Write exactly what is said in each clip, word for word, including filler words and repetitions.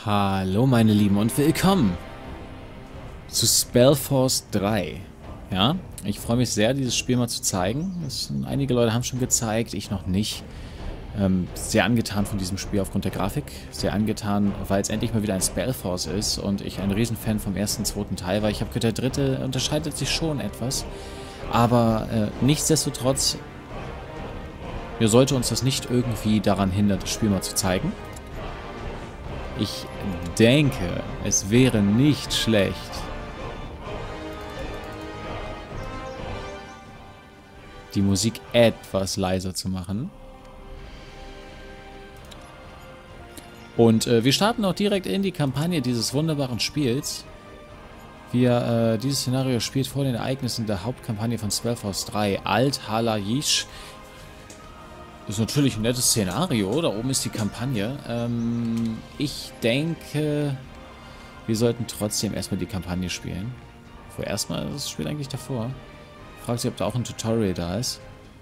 Hallo meine Lieben und willkommen zu Spellforce drei. Ja, ich freue mich sehr, dieses Spiel mal zu zeigen. Das, einige Leute haben schon gezeigt, ich noch nicht. Ähm, sehr angetan von diesem Spiel aufgrund der Grafik. Sehr angetan, weil es endlich mal wieder ein Spellforce ist und ich ein Riesenfan vom ersten und zweiten Teil war. Ich habe gehört, der dritte unterscheidet sich schon etwas. Aber äh, nichtsdestotrotz, mir sollte uns das nicht irgendwie daran hindern, das Spiel mal zu zeigen. Ich denke, es wäre nicht schlecht, die Musik etwas leiser zu machen. Und äh, wir starten auch direkt in die Kampagne dieses wunderbaren Spiels. Wir, äh, dieses Szenario spielt vor den Ereignissen der Hauptkampagne von Spellforce drei, Alt-Halayish. Das ist natürlich ein nettes Szenario. Da oben ist die Kampagne. Ähm, ich denke, wir sollten trotzdem erstmal die Kampagne spielen. Vorerst mal das Spiel eigentlich davor. Fragt sich, ob da auch ein Tutorial da ist.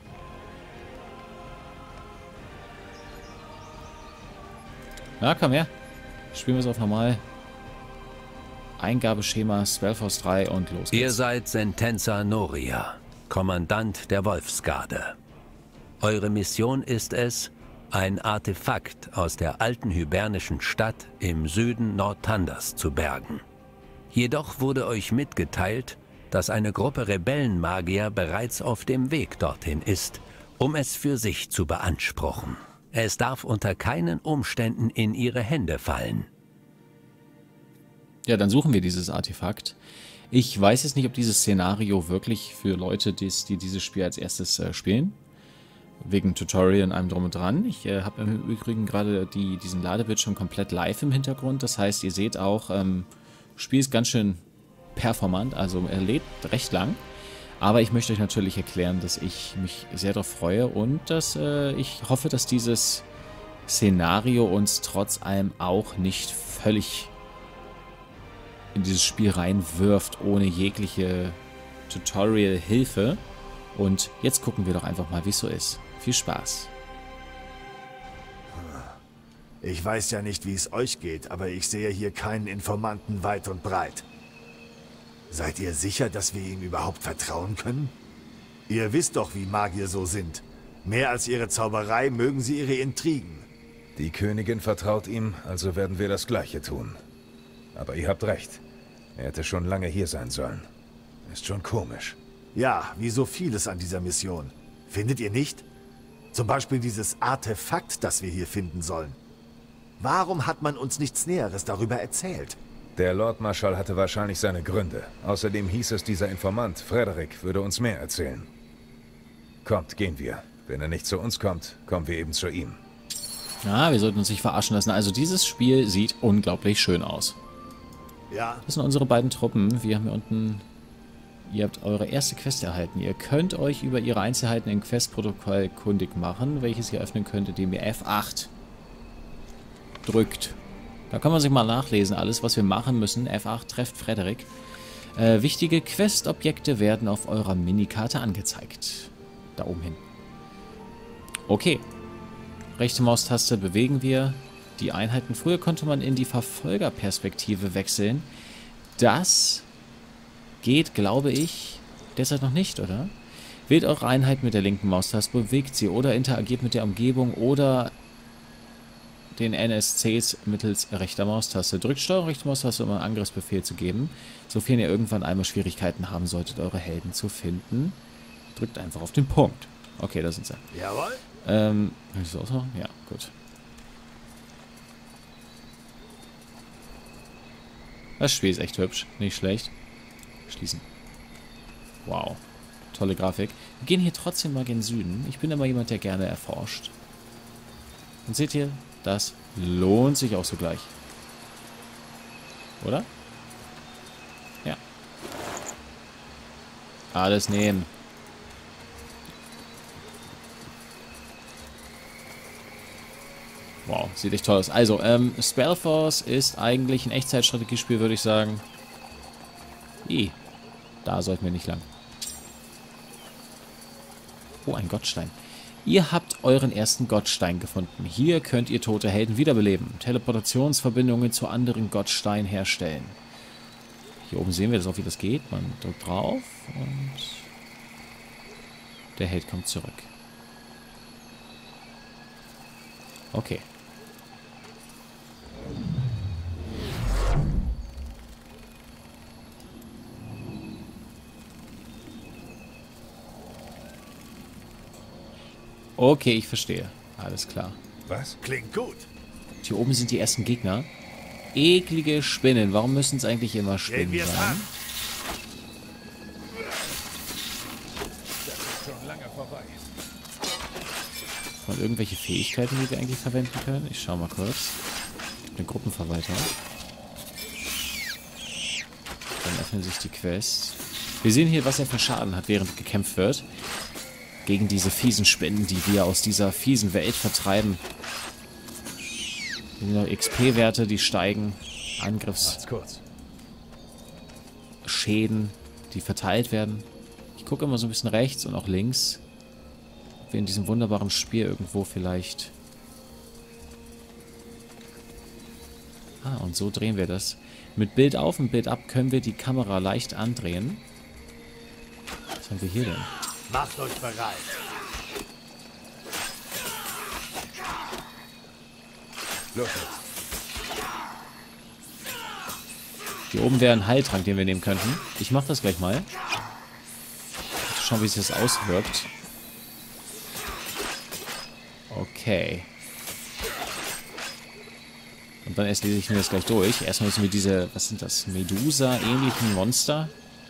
Ja, komm her. Spielen wir es auf normal. Eingabeschema Spellforce drei und los geht's. Ihr seid Sentenza Noria, Kommandant der Wolfsgarde. Eure Mission ist es, ein Artefakt aus der alten hybernischen Stadt im Süden Nordtanders zu bergen. Jedoch wurde euch mitgeteilt, dass eine Gruppe Rebellenmagier bereits auf dem Weg dorthin ist, um es für sich zu beanspruchen. Es darf unter keinen Umständen in ihre Hände fallen. Ja, dann suchen wir dieses Artefakt. Ich weiß jetzt nicht, ob dieses Szenario wirklich für Leute, die, die dieses Spiel als erstes äh, spielen, wegen Tutorial und allem drum und dran. Ich äh, habe im Übrigen gerade die, diesen Ladebildschirm komplett live im Hintergrund. Das heißt, ihr seht auch, ähm, das Spiel ist ganz schön performant, also er lädt recht lang. Aber ich möchte euch natürlich erklären, dass ich mich sehr darauf freue und dass äh, ich hoffe, dass dieses Szenario uns trotz allem auch nicht völlig in dieses Spiel reinwirft, ohne jegliche Tutorial-Hilfe. Und jetzt gucken wir doch einfach mal, wie es so ist. Viel Spaß. Ich weiß ja nicht, wie es euch geht, aber ich sehe hier keinen Informanten weit und breit. Seid ihr sicher, dass wir ihm überhaupt vertrauen können? Ihr wisst doch, wie Magier so sind. Mehr als ihre Zauberei mögen sie ihre Intrigen. Die Königin vertraut ihm, also werden wir das Gleiche tun. Aber ihr habt recht. Er hätte schon lange hier sein sollen. Ist schon komisch. Ja, wie so vieles an dieser Mission. Findet ihr nicht? Zum Beispiel dieses Artefakt, das wir hier finden sollen. Warum hat man uns nichts Näheres darüber erzählt? Der Lordmarschall hatte wahrscheinlich seine Gründe. Außerdem hieß es, dieser Informant, Frederik, würde uns mehr erzählen. Kommt, gehen wir. Wenn er nicht zu uns kommt, kommen wir eben zu ihm. Ja, wir sollten uns nicht verarschen lassen. Also dieses Spiel sieht unglaublich schön aus. Ja. Das sind unsere beiden Truppen. Wir haben hier unten... Ihr habt eure erste Quest erhalten. Ihr könnt euch über ihre Einzelheiten im Questprotokoll kundig machen, welches ihr öffnen könnt, indem ihr F acht drückt. Da kann man sich mal nachlesen, alles, was wir machen müssen. F acht trefft Frederik. Äh, wichtige Questobjekte werden auf eurer Minikarte angezeigt. Da oben hin. Okay. Rechte Maustaste bewegen wir die Einheiten. Früher konnte man in die Verfolgerperspektive wechseln. Das geht, glaube ich, derzeit noch nicht, oder? Wählt eure Einheit mit der linken Maustaste, bewegt sie oder interagiert mit der Umgebung oder den N S Cs mittels rechter Maustaste. Drückt Steuerung rechte Maustaste, um einen Angriffsbefehl zu geben, sofern ihr irgendwann einmal Schwierigkeiten haben solltet, eure Helden zu finden. Drückt einfach auf den Punkt. Okay, da sind sie. Jawohl. Ähm, kann ich das ausmachen? Ja, gut. Das Spiel ist echt hübsch, nicht schlecht. Schließen. Wow. Tolle Grafik. Wir gehen hier trotzdem mal gen Süden. Ich bin immer jemand, der gerne erforscht. Und seht ihr, das lohnt sich auch sogleich. Oder? Ja. Alles nehmen. Wow, sieht echt toll aus. Also, ähm, Spellforce ist eigentlich ein Echtzeitstrategiespiel, würde ich sagen. I. Da sollten wir nicht lang. Oh, ein Gottstein. Ihr habt euren ersten Gottstein gefunden. Hier könnt ihr tote Helden wiederbeleben. Teleportationsverbindungen zu anderen Gottsteinen herstellen. Hier oben sehen wir das auch, wie das geht. Man drückt drauf und der Held kommt zurück. Okay. Okay, ich verstehe. Alles klar. Was? Klingt gut. Hier oben sind die ersten Gegner. Eklige Spinnen. Warum müssen es eigentlich immer Spinnen Gehen wir es sein? an. Das ist schon lange vorbei. Und irgendwelche Fähigkeiten, die wir eigentlich verwenden können? Ich schau mal kurz. Den Gruppenverwalter. Dann öffnen sich die Quests. Wir sehen hier, was er für Schaden hat, während gekämpft wird. Gegen diese fiesen Spinnen, die wir aus dieser fiesen Welt vertreiben. X P-Werte, die steigen. Angriffsschäden, die verteilt werden. Ich gucke immer so ein bisschen rechts und auch links. Ob wir in diesem wunderbaren Spiel irgendwo vielleicht... Ah, und so drehen wir das. Mit Bild auf und Bild ab können wir die Kamera leicht andrehen. Was haben wir hier denn? Macht euch bereit. Los. Hier oben wäre ein Heiltrank, den wir nehmen könnten. Ich mache das gleich mal. Schauen, wie sich das auswirkt. Okay. Und dann erst lese ich mir das gleich durch. Erstmal müssen wir diese, was sind das, Medusa-ähnlichen Monster.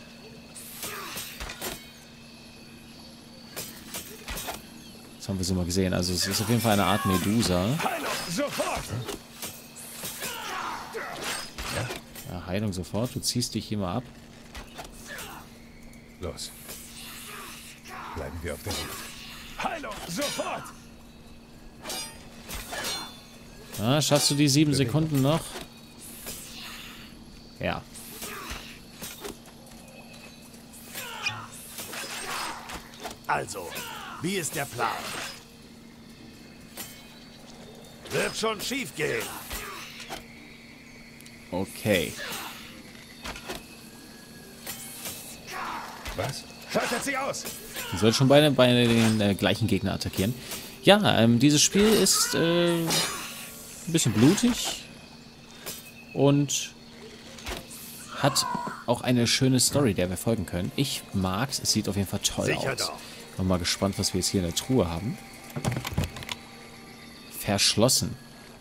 Das haben wir so mal gesehen. Also es ist auf jeden Fall eine Art Medusa. Heilung, sofort! Ja, Heilung sofort. Du ziehst dich hier mal ab. Los. Bleiben wir auf der Hut. Heilung, sofort! Ah, schaffst du die sieben Sekunden noch? Ja. Also, wie ist der Plan? Wird schon schief gehen. Okay. Was? Schaltet sie aus! Die soll schon beide bei den äh, gleichen Gegner attackieren. Ja, ähm, dieses Spiel ist äh, ein bisschen blutig und hat auch eine schöne Story, der wir folgen können. Ich mag's, es sieht auf jeden Fall toll Sicher aus. doch. Bin mal gespannt, was wir jetzt hier in der Truhe haben. Verschlossen.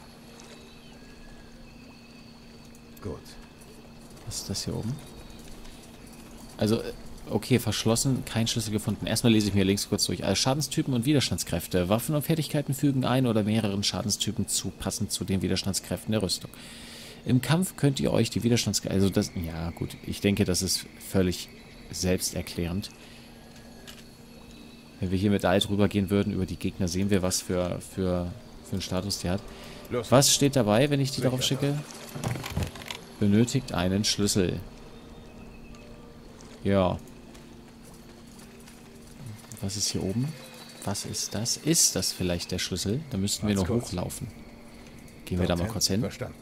Gut. Was ist das hier oben? Also, okay, verschlossen, kein Schlüssel gefunden. Erstmal lese ich mir links kurz durch. Also Schadenstypen und Widerstandskräfte. Waffen und Fertigkeiten fügen ein oder mehreren Schadenstypen zu, passend zu den Widerstandskräften der Rüstung. Im Kampf könnt ihr euch die Widerstandskräfte... Also das... Ja, gut. Ich denke, das ist völlig selbsterklärend. Wenn wir hier mit Alt rübergehen würden über die Gegner, sehen wir, was für, für, für einen Status die hat. Los. Was steht dabei, wenn ich die darauf schicke? Benötigt einen Schlüssel. Ja. Was ist hier oben? Was ist das? Ist das vielleicht der Schlüssel? Da müssten wir nur hochlaufen. Gehen wir da mal kurz hin. Verstanden.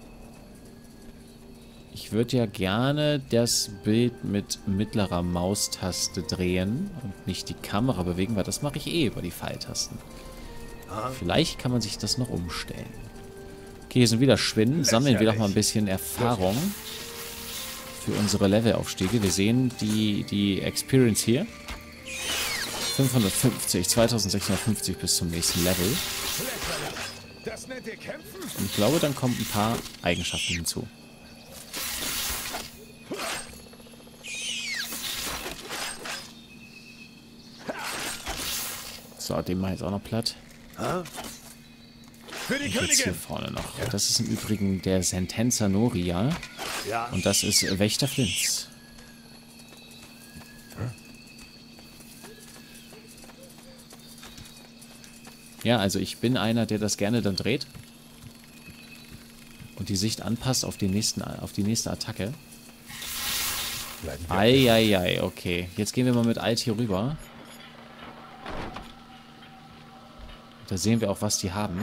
Ich würde ja gerne das Bild mit mittlerer Maustaste drehen und nicht die Kamera bewegen, weil das mache ich eh über die Pfeiltasten. Vielleicht kann man sich das noch umstellen. Okay, hier sind wieder Spinnen. Sammeln wir doch mal ein bisschen Erfahrung für unsere Levelaufstiege. Wir sehen die, die Experience hier. fünfhundertfünfzig, zweitausendsechshundertfünfzig bis zum nächsten Level. Das nennt ihr kämpfen? Und ich glaube, dann kommen ein paar Eigenschaften hinzu. So, den mache ich jetzt auch noch platt. Für die Und jetzt hier Königin! vorne noch. Das ist im Übrigen der Sentenza Noria. Ja, Und das ist Wächter Flints. Ja, also ich bin einer, der das gerne dann dreht. Und die Sicht anpasst auf, den nächsten, auf die nächste Attacke. Bleiben wir Eieiei, okay. Jetzt gehen wir mal mit Alt hier rüber. Da sehen wir auch, was die haben.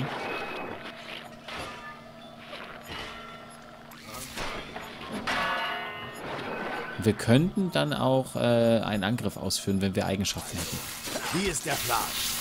Wir könnten dann auch äh, einen Angriff ausführen, wenn wir Eigenschaften hätten. Wie ist der Plan?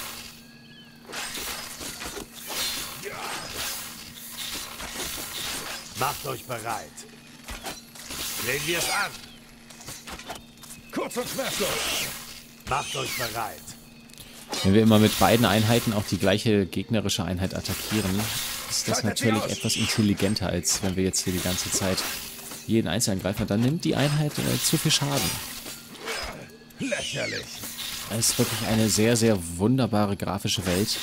Macht euch bereit. Sehen wir es an. Kurz und schmerzlos. Macht euch bereit. Wenn wir immer mit beiden Einheiten auch die gleiche gegnerische Einheit attackieren, ist das natürlich etwas intelligenter, als wenn wir jetzt hier die ganze Zeit jeden Einzelnen greifen. Dann nimmt die Einheit äh, zu viel Schaden. Lächerlich. Es ist wirklich eine sehr, sehr wunderbare grafische Welt.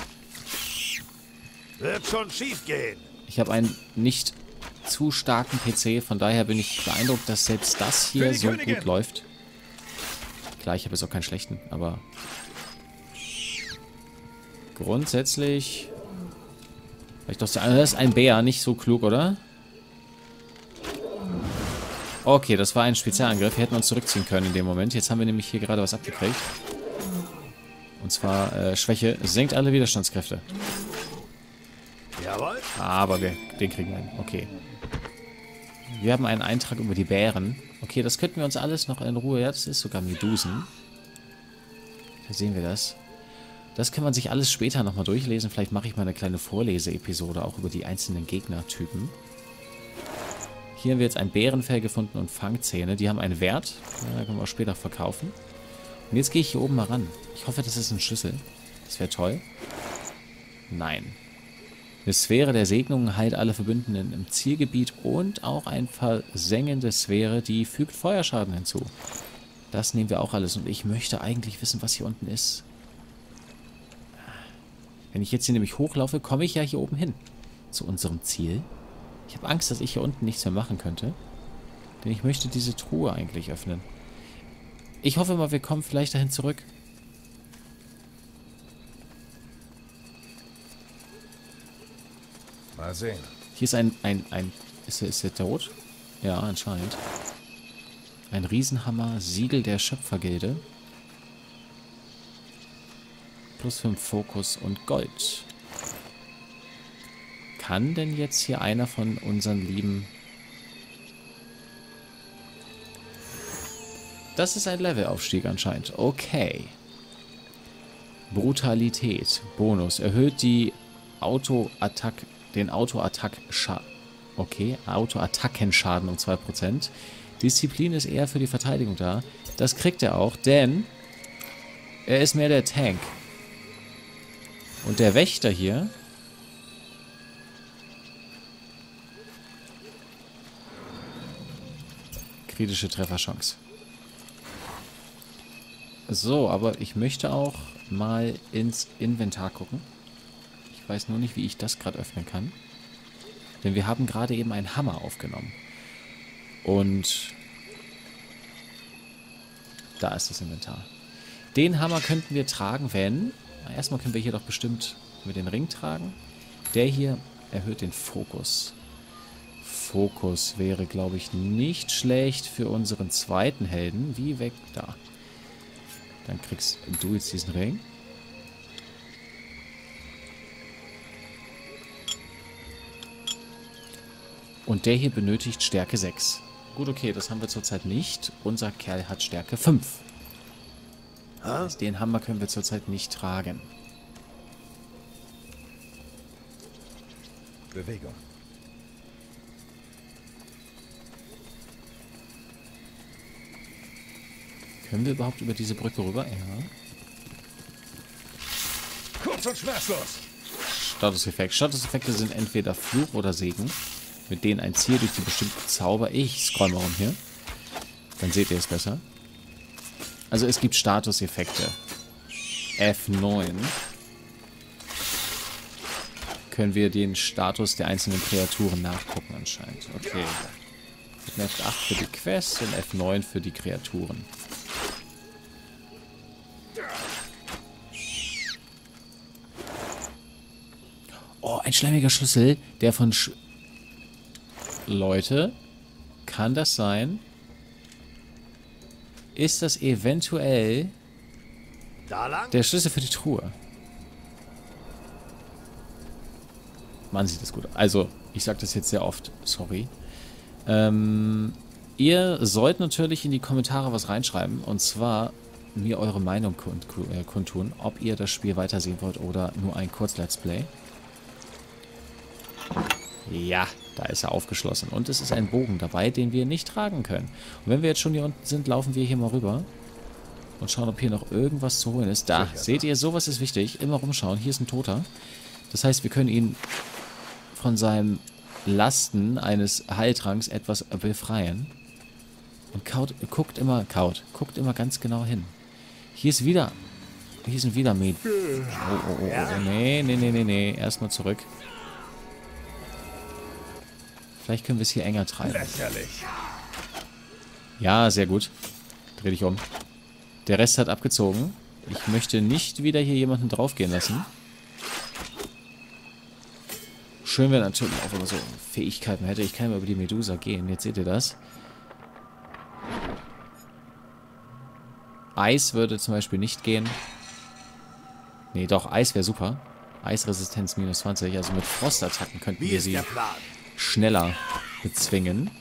Wird schon schief gehen. Ich habe einen nicht zu starken P C, von daher bin ich beeindruckt, dass selbst das hier so gut läuft. Klar, ich habe jetzt auch keinen schlechten, aber grundsätzlich... Vielleicht doch sagen, das ist ein Bär, nicht so klug, oder? Okay, das war ein Spezialangriff. Wir hätten uns zurückziehen können in dem Moment. Jetzt haben wir nämlich hier gerade was abgekriegt. Und zwar äh, Schwäche. Senkt alle Widerstandskräfte. Jawohl. Aber wir, den kriegen wir hin. Okay. Wir haben einen Eintrag über die Bären. Okay, das könnten wir uns alles noch in Ruhe... Ja, das ist sogar Medusen. Da sehen wir das. Das kann man sich alles später nochmal durchlesen. Vielleicht mache ich mal eine kleine Vorlese-Episode auch über die einzelnen Gegnertypen. Hier haben wir jetzt ein Bärenfell gefunden und Fangzähne. Die haben einen Wert. Ja, können wir auch später verkaufen. Und jetzt gehe ich hier oben mal ran. Ich hoffe, das ist ein Schlüssel. Das wäre toll. Nein. Eine Sphäre der Segnungen heilt alle Verbündeten im Zielgebiet und auch eine versengende Sphäre, die fügt Feuerschaden hinzu. Das nehmen wir auch alles und ich möchte eigentlich wissen, was hier unten ist. Wenn ich jetzt hier nämlich hochlaufe, komme ich ja hier oben hin. Zu unserem Ziel. Ich habe Angst, dass ich hier unten nichts mehr machen könnte. Denn ich möchte diese Truhe eigentlich öffnen. Ich hoffe mal, wir kommen vielleicht dahin zurück. Mal sehen. Hier ist ein... ein, ein ist, er, ist er tot? Ja, anscheinend. Ein Riesenhammer, Siegel der Schöpfergilde. Plus fünf Fokus und Gold. Kann denn jetzt hier einer von unseren lieben... Das ist ein Levelaufstieg anscheinend. Okay. Brutalität. Bonus. Erhöht die Auto-Attack... den Auto-Attack-Schaden. Okay. Auto-Attacken-Schaden um zwei Prozent. Disziplin ist eher für die Verteidigung da. Das kriegt er auch, denn... er ist mehr der Tank. Und der Wächter hier... kritische Trefferchance. So, aber ich möchte auch mal ins Inventar gucken. Ich weiß nur nicht, wie ich das gerade öffnen kann. Denn wir haben gerade eben einen Hammer aufgenommen. Und da ist das Inventar. Den Hammer könnten wir tragen, wenn... Na, erstmal können wir hier doch bestimmt mit den Ring tragen. Der hier erhöht den Fokus. Fokus wäre, glaube ich, nicht schlecht für unseren zweiten Helden. Wie weg da. Dann kriegst du jetzt diesen Ring. Und der hier benötigt Stärke sechs. Gut, okay, das haben wir zurzeit nicht. Unser Kerl hat Stärke fünf. Also den Hammer können wir zurzeit nicht tragen. Bewegung. Können wir überhaupt über diese Brücke rüber? Ja. Kurz und schmerzlos. Statuseffekt. Statuseffekte sind entweder Fluch oder Segen, mit denen ein Ziel durch die bestimmten Zauber... Ich scroll mal rum hier. Dann seht ihr es besser. Also es gibt Statuseffekte. F neun. Können wir den Status der einzelnen Kreaturen nachgucken anscheinend. Okay. F acht für die Quest und F neun für die Kreaturen. Oh, ein schlemmiger Schlüssel, der von... Sch Leute, kann das sein? Ist das eventuell Da lang? der Schlüssel für die Truhe? Mann, sieht das gut aus. Also, ich sage das jetzt sehr oft. Sorry. Ähm, ihr sollt natürlich in die Kommentare was reinschreiben. Und zwar mir eure Meinung kund äh, kundtun, ob ihr das Spiel weitersehen wollt oder nur ein Kurz-Let's Play. Ja, da ist er aufgeschlossen. Und es ist ein Bogen dabei, den wir nicht tragen können. Und wenn wir jetzt schon hier unten sind, laufen wir hier mal rüber. Und schauen, ob hier noch irgendwas zu holen ist. Da, sicher, seht ihr, sowas ist wichtig. Immer rumschauen. Hier ist ein Toter. Das heißt, wir können ihn von seinem Lasten eines Heiltranks etwas befreien. Und kaut, guckt immer, kaut, guckt immer ganz genau hin. Hier ist wieder, hier sind wieder Med. Oh, oh, oh, oh, nee, nee, nee, nee, nee. Erstmal zurück. Vielleicht können wir es hier enger treiben. Lächerlich. Ja, sehr gut. Dreh dich um. Der Rest hat abgezogen. Ich möchte nicht wieder hier jemanden draufgehen lassen. Schön wäre natürlich auch, wenn man so Fähigkeiten hätte. Ich kann immer über die Medusa gehen. Jetzt seht ihr das. Eis würde zum Beispiel nicht gehen. Nee, doch, Eis wäre super. Eisresistenz minus zwanzig. Also mit Frostattacken könnten wir sie schneller bezwingen.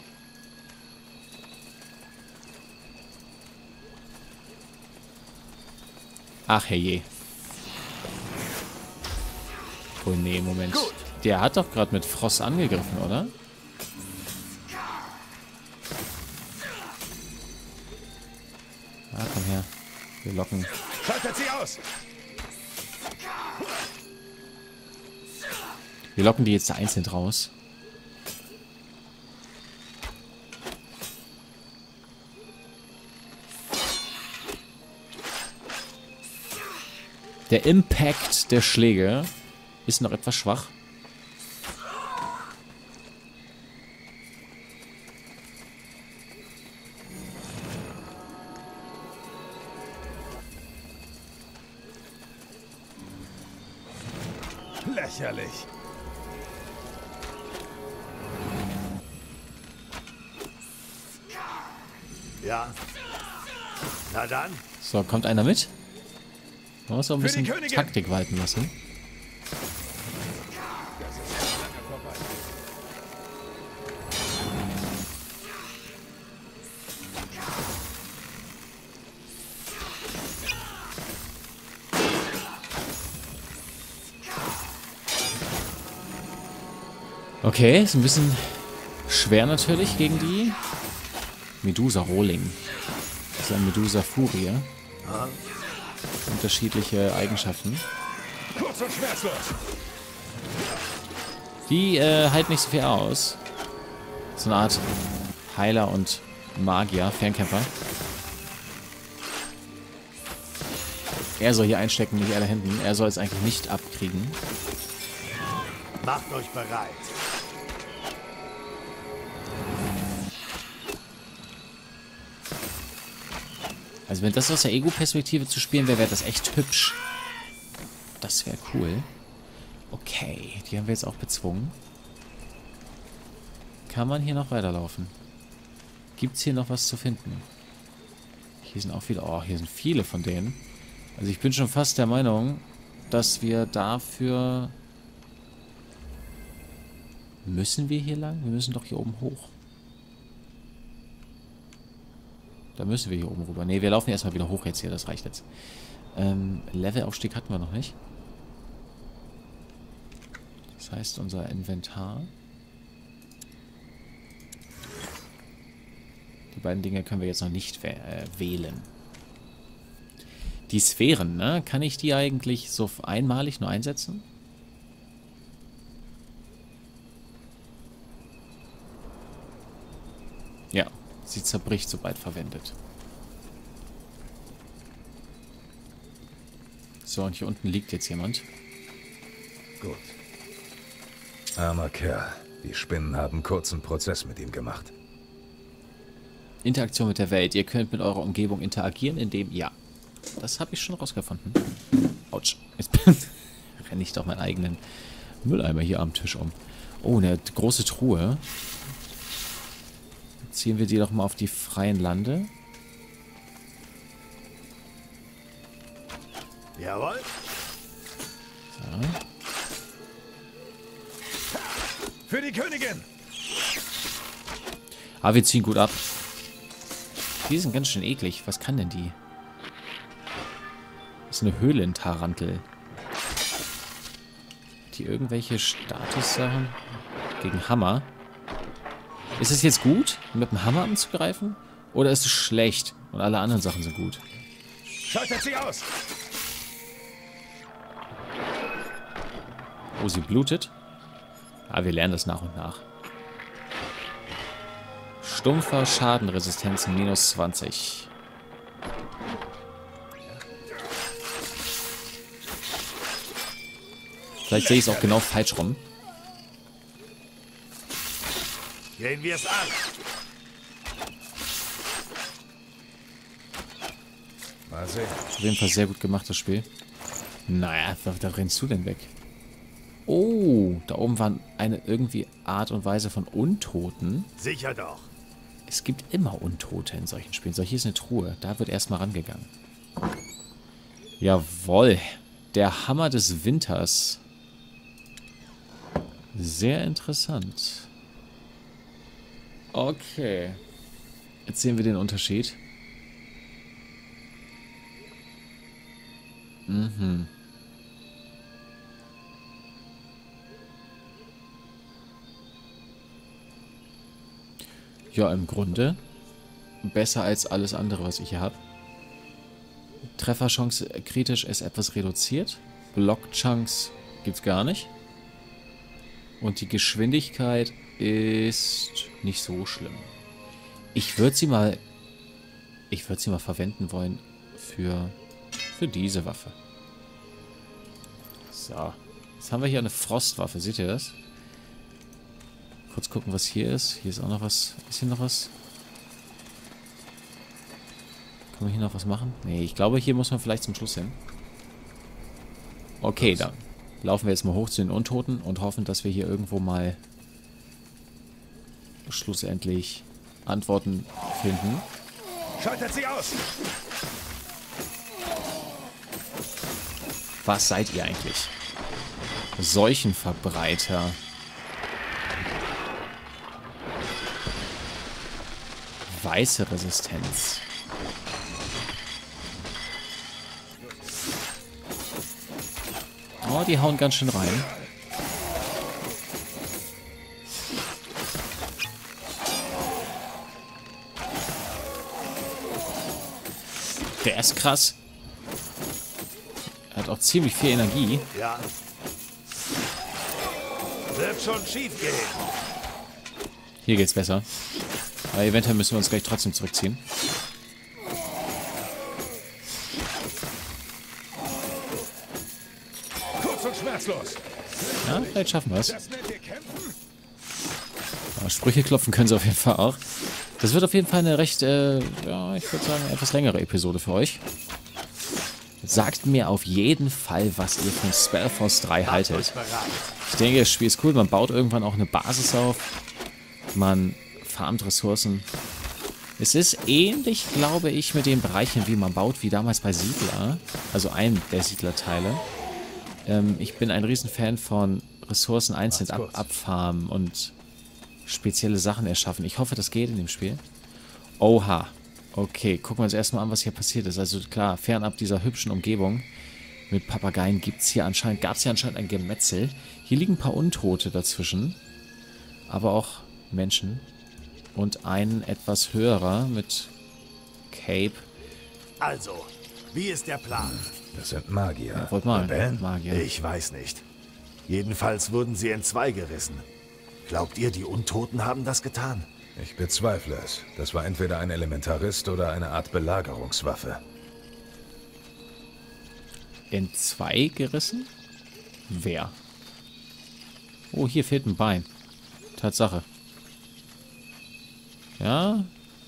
Ach herrje. Oh nee, Moment. Der hat doch gerade mit Frost angegriffen, oder? Ah, komm her. Wir locken. Schaltet sie aus! Wir locken die jetzt einzeln raus. Der Impact der Schläge ist noch etwas schwach. Lächerlich. Ja. Na dann. So, kommt einer mit? Man muss auch ein bisschen Taktik walten lassen. Okay, ist ein bisschen schwer natürlich gegen die Medusa Rohling. Das ist ein Medusa Furie. Unterschiedliche Eigenschaften. Kurz und schmerzlos. Die äh, halten nicht so viel aus. So eine Art Heiler und Magier, Fernkämpfer. Er soll hier einstecken, nicht er da hinten. Er soll es eigentlich nicht abkriegen. Macht euch bereit. Also wenn das aus der Ego-Perspektive zu spielen wäre, wäre das echt hübsch. Das wäre cool. Okay, die haben wir jetzt auch bezwungen. Kann man hier noch weiterlaufen? Gibt es hier noch was zu finden? Hier sind auch viele... Oh, hier sind viele von denen. Also ich bin schon fast der Meinung, dass wir dafür... Müssen wir hier lang? Wir müssen doch hier oben hoch. Da müssen wir hier oben rüber. Ne, wir laufen erstmal wieder hoch jetzt hier. Das reicht jetzt. Ähm, Levelaufstieg hatten wir noch nicht. Das heißt, unser Inventar. Die beiden Dinge können wir jetzt noch nicht äh, wählen. Die Sphären, ne? Kann ich die eigentlich so einmalig nur einsetzen? Ja. Sie zerbricht, sobald verwendet. So, und hier unten liegt jetzt jemand. Gut. Armer Kerl. Die Spinnen haben kurzen Prozess mit ihm gemacht. Interaktion mit der Welt. Ihr könnt mit eurer Umgebung interagieren, indem... Ja, das habe ich schon rausgefunden. Autsch. Jetzt renne ich doch meinen eigenen Mülleimer hier am Tisch um. Oh, eine große Truhe. Ziehen wir die doch mal auf die freien Lande. Jawohl. So. Für die Königin! Aber wir ziehen gut ab. Die sind ganz schön eklig. Was kann denn die? Das ist eine Höhlentarantel. Die irgendwelche Statussachen gegen Hammer. Ist es jetzt gut, mit dem Hammer anzugreifen? Oder ist es schlecht und alle anderen Sachen sind gut? Schaltet sie aus! Oh, sie blutet. Aber wir lernen das nach und nach. Stumpfer Schadenresistenz minus zwanzig. Vielleicht sehe ich es auch genau falsch rum. Gehen wir es an. Mal sehen. Auf jeden Fall sehr gut gemacht, das Spiel. Naja, da, da rennst du denn weg? Oh, da oben war eine irgendwie Art und Weise von Untoten. Sicher doch. Es gibt immer Untote in solchen Spielen. So, hier ist eine Truhe. Da wird erstmal rangegangen. Jawohl. Der Hammer des Winters. Sehr interessant. Okay. Jetzt sehen wir den Unterschied. Mhm. Ja, im Grunde besser als alles andere, was ich hier habe. Trefferchance kritisch ist etwas reduziert. Blockchunks gibt es gar nicht. Und die Geschwindigkeit ist nicht so schlimm. Ich würde sie mal ich würde sie mal verwenden wollen für für diese Waffe. So. Jetzt haben wir hier eine Frostwaffe. Seht ihr das? Kurz gucken, was hier ist. Hier ist auch noch was. Ist hier noch was? Kann man hier noch was machen? Nee, ich glaube, hier muss man vielleicht zum Schluss hin. Okay, dann laufen wir jetzt mal hoch zu den Untoten und hoffen, dass wir hier irgendwo mal schlussendlich Antworten finden. Schaltet sie aus! Was seid ihr eigentlich? Seuchenverbreiter. Weiße Resistenz. Oh, die hauen ganz schön rein. Der ist krass. Er hat auch ziemlich viel Energie. Ja. Wird schon schief gehen. Hier geht's besser. Aber eventuell müssen wir uns gleich trotzdem zurückziehen. Kurz und schmerzlos! Ja, vielleicht schaffen wir es. Das nennt ihr Kämpfen? Aber Sprüche klopfen können sie auf jeden Fall auch. Das wird auf jeden Fall eine recht, äh, ja, ich würde sagen, etwas längere Episode für euch. Sagt mir auf jeden Fall, was ihr von Spellforce drei haltet. Ich denke, das Spiel ist cool. Man baut irgendwann auch eine Basis auf. Man farmt Ressourcen. Es ist ähnlich, glaube ich, mit den Bereichen, wie man baut, wie damals bei Siedler. Also einem der Siedlerteile. Ähm, ich bin ein Riesenfan von Ressourcen einzeln ab abfarmen und spezielle Sachen erschaffen. Ich hoffe, das geht in dem Spiel. Oha. Okay, gucken wir uns erstmal an, was hier passiert ist. Also klar, fernab dieser hübschen Umgebung mit Papageien gibt es hier anscheinend, gab es hier anscheinend ein Gemetzel. Hier liegen ein paar Untote dazwischen. Aber auch Menschen. Und ein etwas höherer mit Cape. Also, wie ist der Plan? Das sind Magier. Ja, wollt mal. Ben? Magier. Ich weiß nicht. Jedenfalls wurden sie entzwei gerissen. Glaubt ihr, die Untoten haben das getan? Ich bezweifle es. Das war entweder ein Elementarist oder eine Art Belagerungswaffe. In zwei gerissen? Wer? Oh, hier fehlt ein Bein. Tatsache. Ja.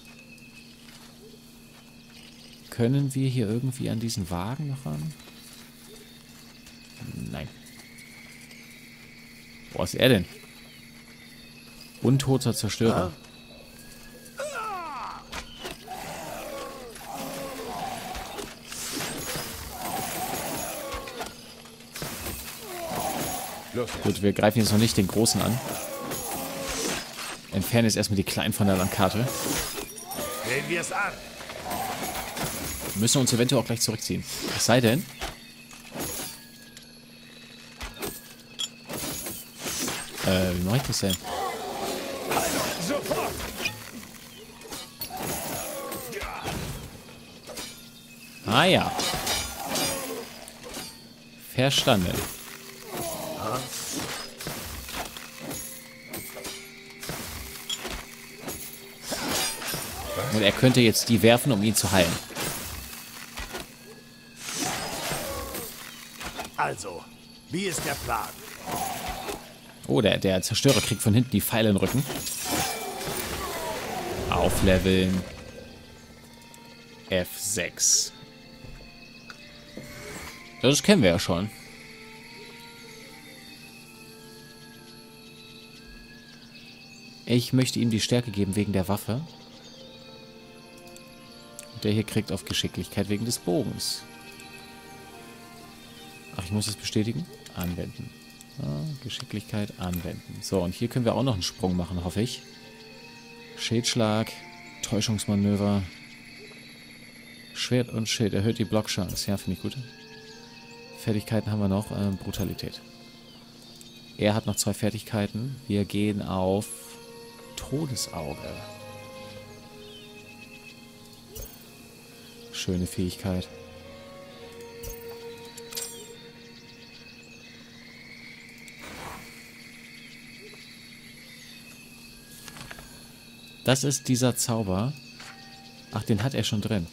Können wir hier irgendwie an diesen Wagen noch ran? Nein. Wo ist er denn? Untoter Zerstörer. Los, Gut, wir greifen jetzt noch nicht den Großen an. entferne jetzt erstmal die Kleinen von der Landkarte. Sehen wir es an. Wir müssen uns eventuell auch gleich zurückziehen. Es sei denn... Äh, wie mache ich das denn? Sofort! Ah ja. Verstanden. Und er könnte jetzt die werfen, um ihn zu heilen. Also, wie ist der Plan? Oh, der, der Zerstörer kriegt von hinten die Pfeile in den Rücken. Aufleveln. F sechs. Das kennen wir ja schon. Ich möchte ihm die Stärke geben wegen der Waffe. Und der hier kriegt auf Geschicklichkeit wegen des Bogens. Ach, ich muss es bestätigen? Anwenden. Ja, Geschicklichkeit anwenden. So, und hier können wir auch noch einen Sprung machen, hoffe ich. Schildschlag, Täuschungsmanöver. Schwert und Schild erhöht die Blockchance. Ja, finde ich gut. Fertigkeiten haben wir noch. Ähm, Brutalität. Er hat noch zwei Fertigkeiten. Wir gehen auf Todesauge. Schöne Fähigkeit. Das ist dieser Zauber. Ach, den hat er schon drin.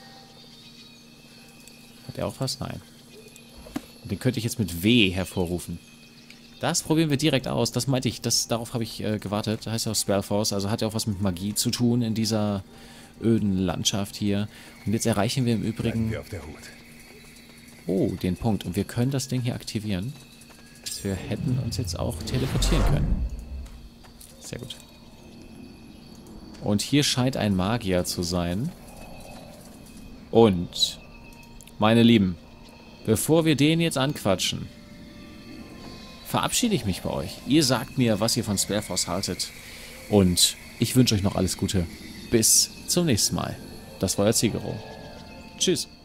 Hat er auch was? Nein. Den könnte ich jetzt mit W hervorrufen. Das probieren wir direkt aus. Das meinte ich. Das, darauf habe ich äh, gewartet. Das heißt ja auch Spellforce. Also hat ja auch was mit Magie zu tun in dieser öden Landschaft hier. Und jetzt erreichen wir im Übrigen... Wir auf der Hut. Oh, den Punkt. Und wir können das Ding hier aktivieren. Dass wir hätten uns jetzt auch teleportieren können. Sehr gut. Und hier scheint ein Magier zu sein. Und, meine Lieben, bevor wir den jetzt anquatschen, verabschiede ich mich bei euch. Ihr sagt mir, was ihr von Spellforce haltet. Und ich wünsche euch noch alles Gute. Bis zum nächsten Mal. Das war euer Ziegero. Tschüss.